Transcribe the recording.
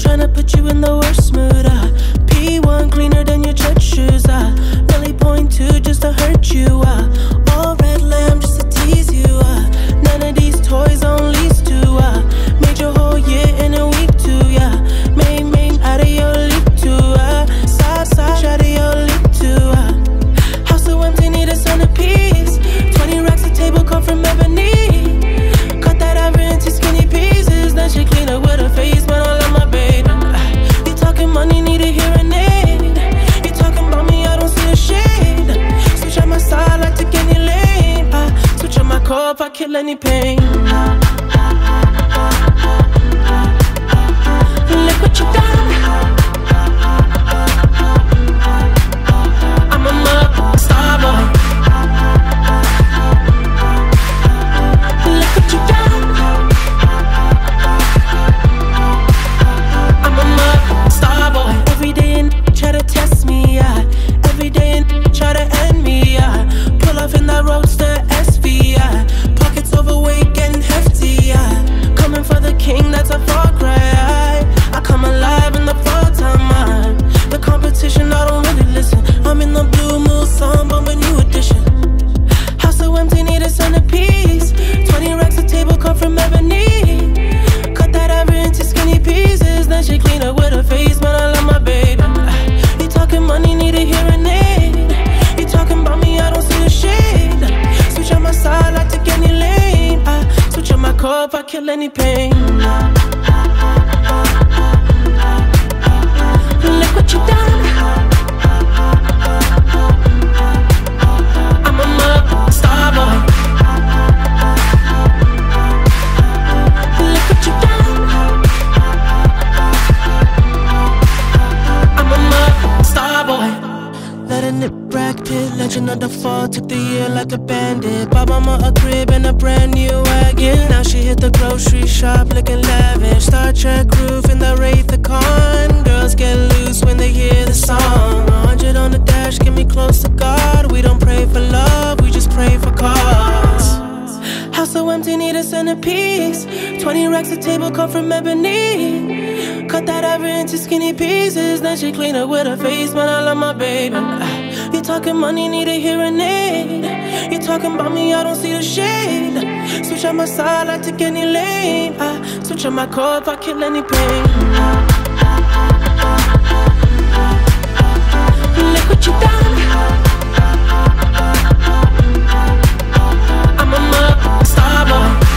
tryna put you in the worst mood. P1 cleaner than your church shoes. Milli point 2 just to hurt you. All red lamb just to tease you. None of these toys on lease too. Made your whole year in a week too. Yeah, made out of your leap too. Side out of your leap too. House so empty, need a centerpiece. 20 racks a table come from ebony. Cut that ivory into skinny pieces. Then she clean up with her face, but I love my baby. You talking money, need a hearing aid. You talking about me, I don't see a shade. Switch on my side, I take any lane. Switch on my core if I kill any pain. Look what you done. I'm a mother, Starboy. Look what you done. I'm a mother, Starboy. Every day and try to test me, yeah. Every day and try to end me, yeah. Pull off in that roadster SV, yeah. Pockets overweight, getting hefty, yeah. Coming for the king, that's a far cry. I come alive in the fall time, the competition, I don't really listen. I'm in the blue moon song, but a new edition. House so empty, need a centerpiece. 20 racks a table come from ebony. Cut that ivory into skinny pieces. Then she clean up with her face, but I love my baby. You talking money, need a hearing aid. You talking about me, I don't see a shade. Switch on my side, I take any lane. Switch on my core if I kill any pain. Look what you done. I'm a mother, Starboy. Look what you done. I'm a mother, Starboy. Letting it Brad Pitt, legend of the fall. Took the year like a bandit. Bought mama a crib and a brand new wagon. Now she hit the grocery shop looking lavish. Star Trek roof in the Wraith the Con. Girls get loose when they hear the song. 100 on the dash, get me close to God. We don't pray for love, we just pray for cause. House so empty, need a centerpiece. 20 racks a table come from ebony. Cut that ivory into skinny pieces. Then she clean up with her face, but I love my baby. You talking money, need a hearing aid. You talking about me, I don't see the shade. Switch on my side, I take any lane. Switch on my core if I kill any pain. Look what you done. I'm a mother, Starboy.